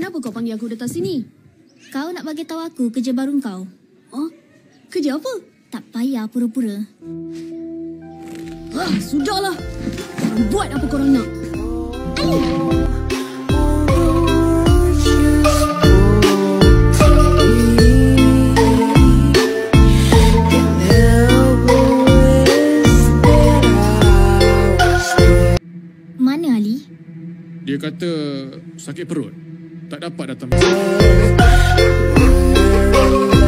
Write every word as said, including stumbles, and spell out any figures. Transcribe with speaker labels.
Speaker 1: Kenapa kau panggil aku datang sini?
Speaker 2: Kau nak bagi tahu aku kerja baru kau.
Speaker 1: Oh, kerja apa?
Speaker 2: Tak payah pura-pura.
Speaker 1: Ah, sudahlah. Korang buat apa korang nak. Ayuh.
Speaker 2: Mana Ali?
Speaker 3: Dia kata sakit perut. Tak dapat datang.